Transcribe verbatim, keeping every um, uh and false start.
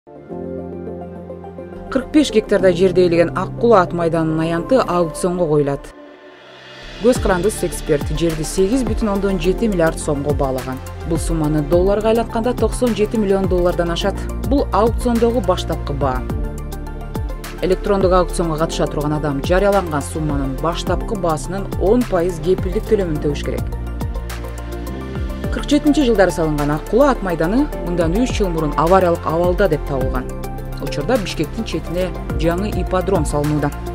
кырк беш гектарда жерде ийилген Ак Куло ат майданынын аянты аукционго коюлат. Көз карандысыз эксперт жерди сегиз бүтүн ондон жети миллиард сомго баалаган. Бул сумманы долларга айлатканда токсон жети миллион доллардан ашат. Бул аукциондогу баштапкы баа. Электрондук аукционго катыша турган адам жарыяланган сумманын баштапкы баасынын он пайыз кепилдик төлөмүн төлөш керек. кырк жетинчи жылдары салынган Ак Куло ат майданы мындан үч жыл мурун авариялык абалда деп табылган. Учурда Бишкектин четине жаңы ипподром салынууда.